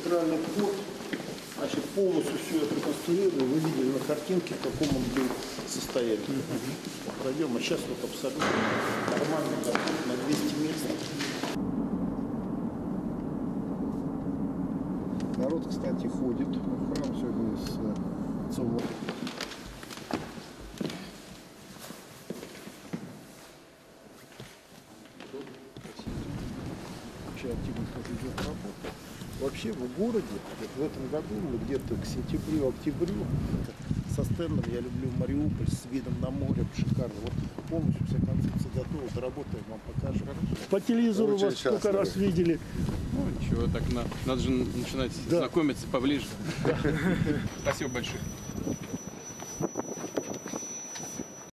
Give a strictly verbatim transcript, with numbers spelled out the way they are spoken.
центральный вход. Значит, полностью все это реконструировали. Вы видели на картинке, в каком он был состоянии. Mm-hmm. Пройдем. А сейчас вот абсолютно нормальный доход на двести мест. Народ, кстати, ходит в храм сегодня с отцом. Очень активно тоже идет работа. Вообще в городе, вот в этом году мы где-то к сентябрю-октябрю со стендом «Я люблю Мариуполь» с видом на море, шикарно. Вот полностью вся концепция готова, доработаем, вам покажем. По телевизору очень вас сколько раз видели. Ну ничего, так на, надо же начинать да. знакомиться поближе. Да. Спасибо большое.